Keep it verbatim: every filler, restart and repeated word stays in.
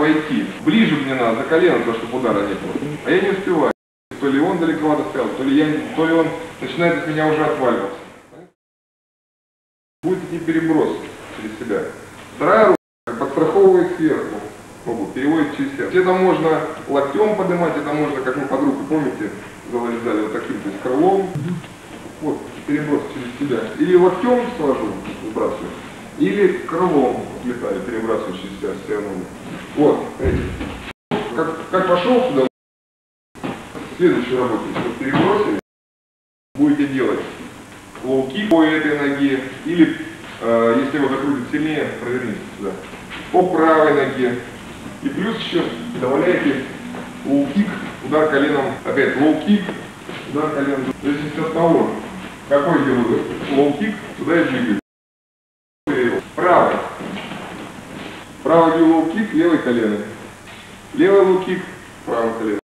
пойти. Ближе мне надо, за колено, то, чтобы удара не было. А я не успеваю. То ли он далековато стоял, то ли, я, то ли он начинает от меня уже отваливаться. Будет идти переброс через себя. Вторая рука подстраховывает сверху. Могу, переводит через себя. Это можно локтем поднимать, это можно, как мы под руку, помните, залезали вот таким, то есть крылом. Вот, переброс через себя. Или локтем сложу, сбрасываю, или крылом летаю, перебрасываю через себя, все равно. Вот, видите. Как, как пошел сюда, следующую работу, чтобы перебросили, будете делать лоу-кик по этой ноге, или, э, если его закрутит сильнее, проверните сюда, по правой ноге. И плюс еще добавляете лоу-кик, удар коленом, опять лоу-кик, удар коленом. То есть от того, какой делаю лоу-кик, туда и двигаю. Правый. Правый делаю лоу-кик, левый колено. Левый лоу-кик, правый колено.